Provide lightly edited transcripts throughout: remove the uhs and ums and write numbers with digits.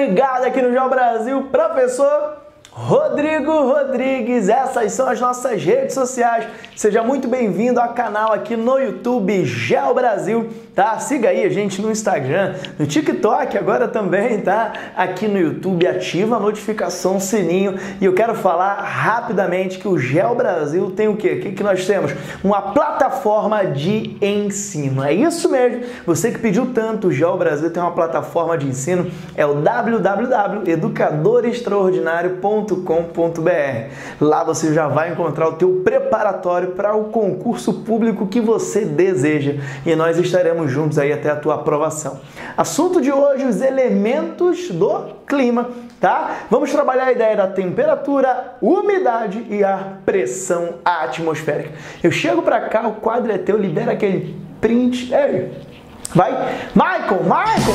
ligado aqui no Geo Brasil, professor Rodrigo Rodrigues. Essas são as nossas redes sociais. Seja muito bem-vindo ao canal aqui no YouTube Geo Brasil, tá? Siga aí a gente no Instagram, no TikTok agora também, tá? Aqui no YouTube, ativa a notificação, sininho. E eu quero falar rapidamente que o Geo Brasil tem o quê? O que nós temos? Uma plataforma de ensino. É isso mesmo. Você que pediu tanto, o Geo Brasil tem uma plataforma de ensino, é o www.educadorextraordinario.com.br. Lá você já vai encontrar o teu preparatório para o concurso público que você deseja e nós estaremos juntos aí até a tua aprovação. Assunto de hoje, os elementos do clima, tá? Vamos trabalhar a ideia da temperatura, umidade e a pressão atmosférica. Eu chego para cá, o quadro é teu, libera aquele print. Ei, vai! Michael!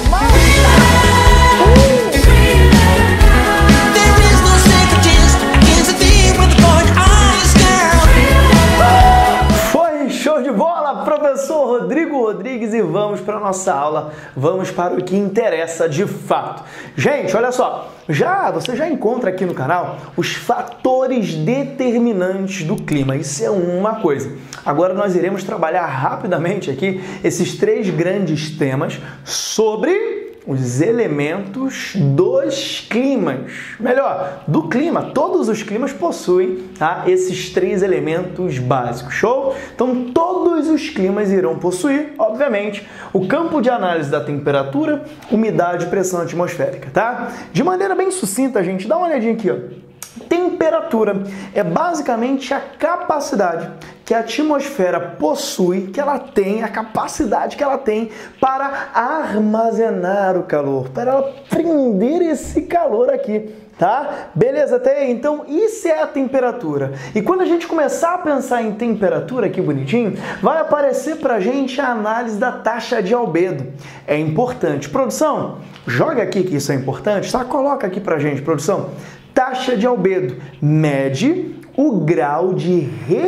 Show de bola, professor Rodrigo Rodrigues, e vamos para a nossa aula, vamos para o que interessa de fato. Gente, olha só, você já encontra aqui no canal os fatores determinantes do clima, isso é uma coisa. Agora nós iremos trabalhar rapidamente aqui esses três grandes temas sobre os elementos dos climas. Melhor, do clima. Todos os climas possuem, tá, esses três elementos básicos. Show? Então, todos os climas irão possuir, obviamente, o campo de análise da temperatura, umidade e pressão atmosférica, tá? De maneira bem sucinta, gente, dá uma olhadinha aqui, ó. Temperatura é basicamente a capacidade que a atmosfera possui, que ela tem, a capacidade que ela tem para armazenar o calor, para ela prender esse calor aqui, tá? Beleza até aí? Então, isso é a temperatura. E quando a gente começar a pensar em temperatura aqui bonitinho, vai aparecer pra gente a análise da taxa de albedo. É importante. Produção, joga aqui que isso é importante, tá? Coloca aqui pra gente, produção. Taxa de albedo mede o grau de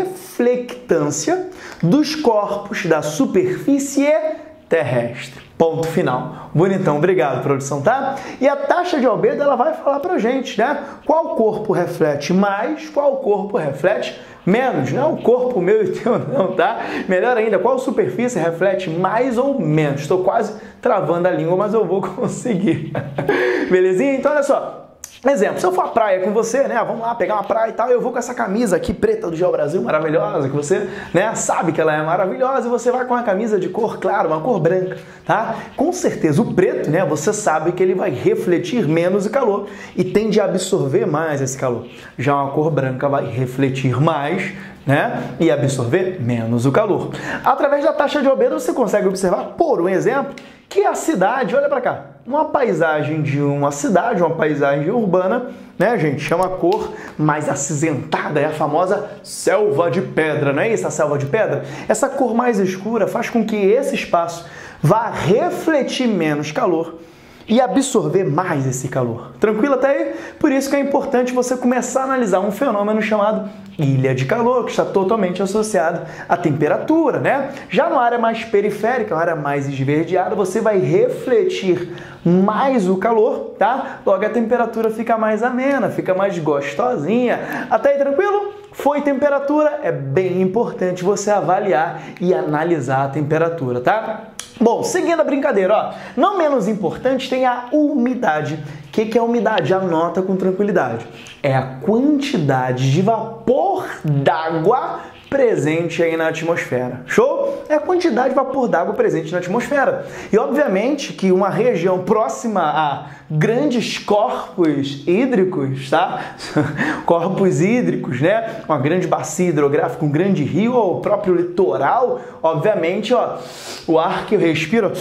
reflectância dos corpos da superfície terrestre. Ponto final. Bonitão, obrigado, produção, tá? E a taxa de albedo, ela vai falar pra gente, né? Qual corpo reflete mais, qual corpo reflete menos, né? O corpo meu e teu não, tá? Melhor ainda, qual superfície reflete mais ou menos? Estou quase travando a língua, mas eu vou conseguir. Belezinha? Então, olha só. Exemplo, se eu for à praia com você, né, vamos lá pegar uma praia e tal, eu vou com essa camisa aqui preta do Geo Brasil, maravilhosa, que você, né, sabe que ela é maravilhosa, e você vai com uma camisa de cor clara, uma cor branca, tá? Com certeza o preto, né, você sabe que ele vai refletir menos o calor e tende a absorver mais esse calor. Já uma cor branca vai refletir mais, né, e absorver menos o calor. Através da taxa de albedo você consegue observar, por um exemplo, que a cidade, olha para cá, uma paisagem de uma cidade, uma paisagem urbana, né, gente, chama a cor mais acinzentada, é a famosa selva de pedra, não é isso, a selva de pedra? Essa cor mais escura faz com que esse espaço vá refletir menos calor e absorver mais esse calor. Tranquilo até aí? Por isso que é importante você começar a analisar um fenômeno chamado ilha de calor, que está totalmente associado à temperatura, né? Já na área mais periférica, na área mais esverdeada, você vai refletir mais o calor, tá? Logo a temperatura fica mais amena, fica mais gostosinha. Até aí, tranquilo? Foi temperatura? É bem importante você avaliar e analisar a temperatura, tá? Bom, seguindo a brincadeira, ó, não menos importante tem a umidade. O que é a umidade? Anota com tranquilidade. É a quantidade de vapor d'água presente aí na atmosfera. Show? É a quantidade de vapor d'água presente na atmosfera. E obviamente que uma região próxima a grandes corpos hídricos, tá? Corpos hídricos, né? Uma grande bacia hidrográfica, um grande rio ou o próprio litoral, obviamente, ó, o ar que eu respiro,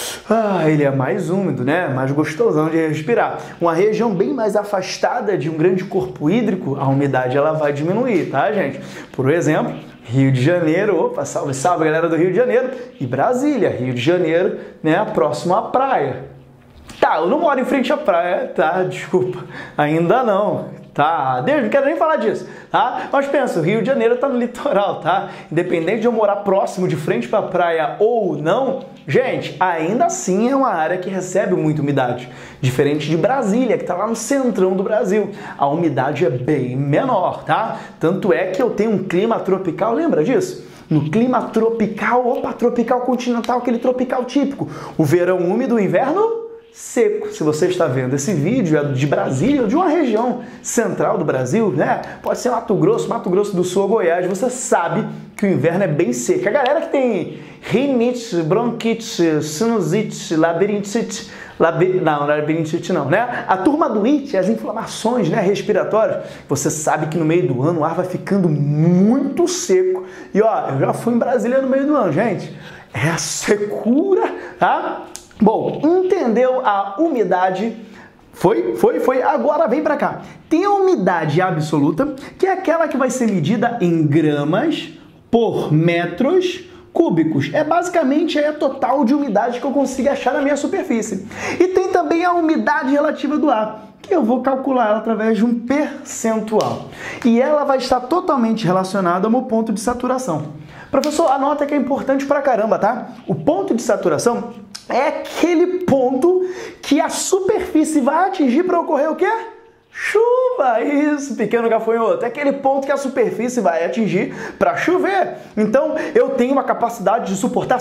ele é mais úmido, né? Mais gostosão de respirar. Uma região bem mais afastada de um grande corpo hídrico, a umidade ela vai diminuir, tá, gente? Por exemplo, Rio de Janeiro, opa, salve, salve, galera do Rio de Janeiro, e Brasília, Rio de Janeiro, né? Próximo à praia. Tá, eu não moro em frente à praia, tá? Desculpa, ainda não. tá? Deus, não quero nem falar disso, tá? Mas pensa, o Rio de Janeiro tá no litoral, tá? Independente de eu morar próximo, de frente pra praia ou não, gente, ainda assim é uma área que recebe muita umidade. Diferente de Brasília, que tá lá no centrão do Brasil. A umidade é bem menor, tá? Tanto é que eu tenho um clima tropical, lembra disso? No clima tropical, tropical continental, aquele tropical típico. O verão úmido, o inverno seco. Se você está vendo esse vídeo, é de Brasília, ou de uma região central do Brasil, né? Pode ser Mato Grosso do Sul ou Goiás, você sabe que o inverno é bem seco. A galera que tem rinite, bronquite, sinusite, labirintite, não, labirintite não, né? A turma do IT, as inflamações, né, respiratórias, você sabe que no meio do ano o ar vai ficando muito seco. E ó, eu já fui em Brasília no meio do ano, gente. É a secura, tá? Bom, entendeu a umidade? Foi. Agora vem pra cá. Tem a umidade absoluta, que é aquela que vai ser medida em gramas por metros cúbicos. É basicamente a total de umidade que eu consigo achar na minha superfície. E tem também a umidade relativa do ar, que eu vou calcular ela através de um percentual. E ela vai estar totalmente relacionada ao meu ponto de saturação. Professor, anota que é importante pra caramba, tá? O ponto de saturação é aquele ponto que a superfície vai atingir para ocorrer o quê? Chuva! Isso, pequeno gafanhoto. É aquele ponto que a superfície vai atingir para chover. Então, eu tenho uma capacidade de suportar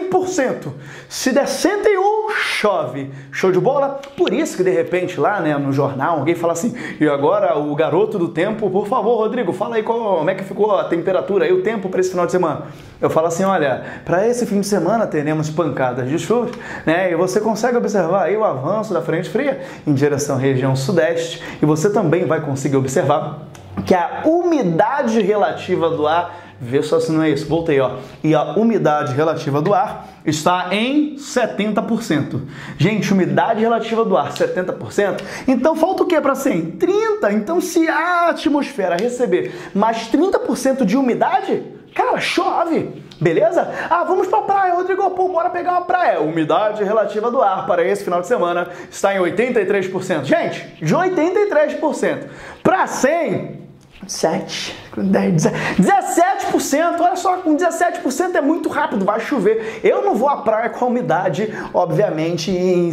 100%. Se der 101, chove. Show de bola? Por isso que, de repente, lá, né, no jornal, alguém fala assim, e agora o garoto do tempo, por favor, Rodrigo, fala aí como é que ficou a temperatura e o tempo para esse final de semana. Eu falo assim, olha, para esse fim de semana teremos pancadas de chuva, né? E você consegue observar aí o avanço da frente fria em direção à região sudeste. E você também vai conseguir observar que a umidade relativa do ar, vê só se não é isso, voltei, ó. E a umidade relativa do ar está em 70%. Gente, umidade relativa do ar, 70%. Então falta o que para 100? 30%. Então se a atmosfera receber mais 30% de umidade, cara, chove, beleza? Ah, vamos pra praia, Rodrigo, pô, bora pegar uma praia. Umidade relativa do ar para esse final de semana está em 83%. Gente, de 83% para 100%, 7, 10, 17%, olha só, com 17% é muito rápido, vai chover. Eu não vou à praia com a umidade, obviamente, em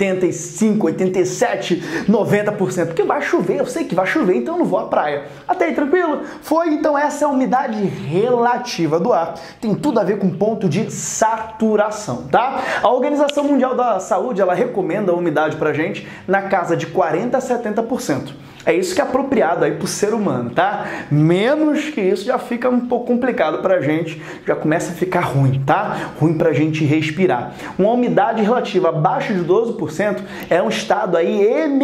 85, 87, 90%, porque vai chover, eu sei que vai chover, então eu não vou à praia. Até aí, tranquilo? Foi, então essa é a umidade relativa do ar. Tem tudo a ver com ponto de saturação, tá? A Organização Mundial da Saúde, ela recomenda a umidade pra gente na casa de 40 a 70%. É isso que é apropriado aí pro ser humano, tá? Menos que isso já fica um pouco complicado pra gente, já começa a ficar ruim, tá? Ruim pra gente respirar. Uma umidade relativa abaixo de 12% é um estado aí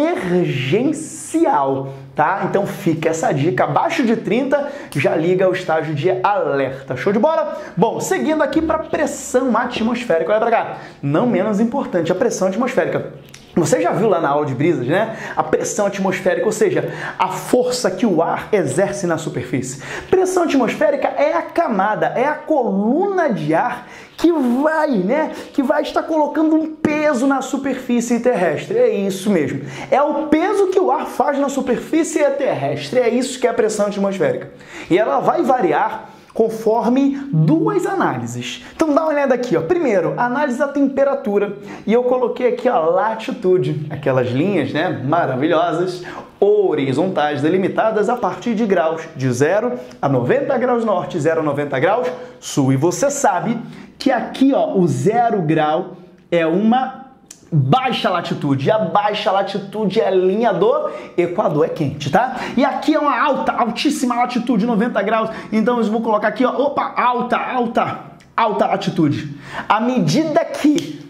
emergencial, tá? Então fica essa dica, abaixo de 30 já liga ao estágio de alerta. Show de bola? Bom, seguindo aqui para pressão atmosférica, olha pra cá. Não menos importante, a pressão atmosférica. Você já viu lá na aula de brisas, né? A pressão atmosférica, ou seja, a força que o ar exerce na superfície. Pressão atmosférica é a camada, é a coluna de ar que vai estar colocando um peso na superfície terrestre. É isso mesmo. É o peso que o ar faz na superfície terrestre. É isso que é a pressão atmosférica. E ela vai variar conforme duas análises. Então dá uma olhada aqui, ó. Primeiro, análise da temperatura. E eu coloquei aqui a latitude, aquelas linhas, né, maravilhosas, horizontais, delimitadas a partir de graus, de 0 a 90 graus norte, 0 a 90 graus sul. E você sabe que aqui, ó, o 0 grau é uma baixa latitude. E a baixa latitude é a linha do Equador, é quente, tá? E aqui é uma altíssima latitude, 90 graus. Então eu vou colocar aqui, ó, opa, alta latitude. À medida que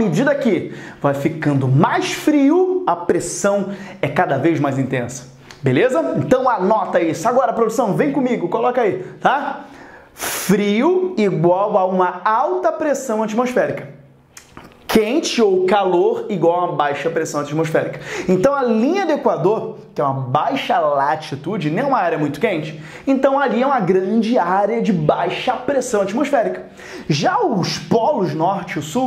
vai ficando mais frio, a pressão é cada vez mais intensa. Beleza? Então anota isso. Agora, produção, vem comigo, coloca aí, tá? Frio igual a uma alta pressão atmosférica. Quente ou calor igual a uma baixa pressão atmosférica. Então a linha do Equador, que é uma baixa latitude, não é uma área muito quente, então ali é uma grande área de baixa pressão atmosférica. Já os polos norte e o sul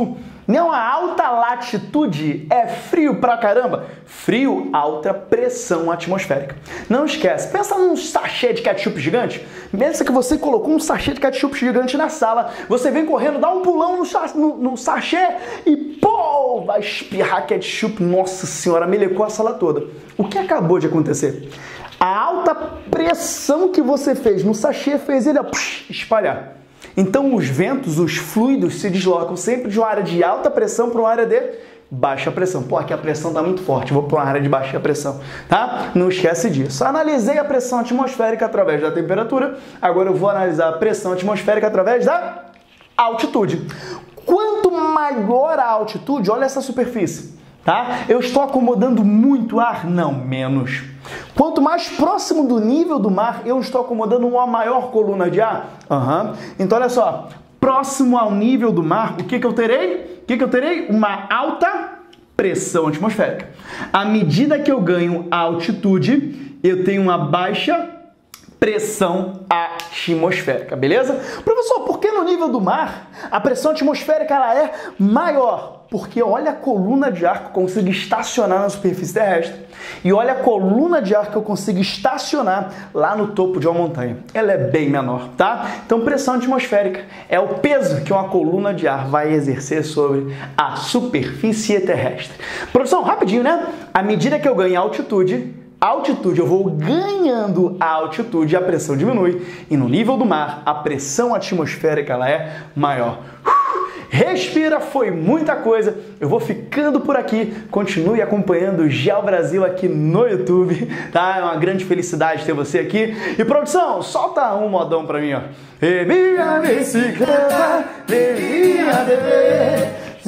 Não, a alta latitude é frio pra caramba. Frio, alta pressão atmosférica. Não esquece, pensa num sachê de ketchup gigante. Pensa que você colocou um sachê de ketchup gigante na sala, você vem correndo, dá um pulão no sachê e pô, vai espirrar ketchup. Nossa senhora, melecou a sala toda. O que acabou de acontecer? A alta pressão que você fez no sachê fez ele espalhar. Então os ventos, os fluidos se deslocam sempre de uma área de alta pressão para uma área de baixa pressão. Pô, aqui a pressão está muito forte, vou para uma área de baixa pressão, tá? Não esquece disso. Analisei a pressão atmosférica através da temperatura, agora eu vou analisar a pressão atmosférica através da altitude. Quanto maior a altitude, olha essa superfície, tá? Eu estou acomodando muito ar? Não, menos. Quanto mais próximo do nível do mar, eu estou acomodando uma maior coluna de ar? Então, olha só, próximo ao nível do mar, o que eu terei? Uma alta pressão atmosférica. À medida que eu ganho altitude, eu tenho uma baixa pressão atmosférica, beleza? Professor, por que no nível do mar a pressão atmosférica ela é maior? Porque olha a coluna de ar que eu consigo estacionar na superfície terrestre e olha a coluna de ar que eu consigo estacionar lá no topo de uma montanha. Ela é bem menor, tá? Então pressão atmosférica é o peso que uma coluna de ar vai exercer sobre a superfície terrestre. Professor, rapidinho, né? À medida que eu ganho altitude, eu vou ganhando a altitude e a pressão diminui. E no nível do mar, a pressão atmosférica ela é maior. Respira, foi muita coisa. Eu vou ficando por aqui. Continue acompanhando o Geo Brasil aqui no YouTube, tá? É uma grande felicidade ter você aqui. E produção, solta um modão pra mim, ó. E minha bicicleta, minha TV,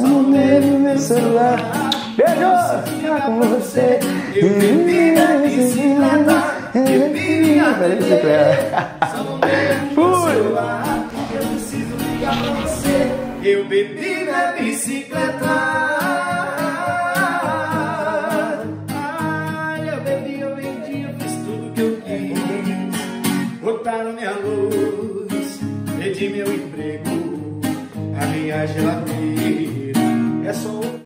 meu celular. Beijo! Ficar com você. Eu bebi na bicicleta. Eu bebi na bicicleta. Fui! Eu preciso ligar pra você. Eu bebi na bicicleta. Eu bebi, eu vendi, eu fiz tudo que eu quis. Botaram minha luz, perdi meu emprego, a minha geladeira é só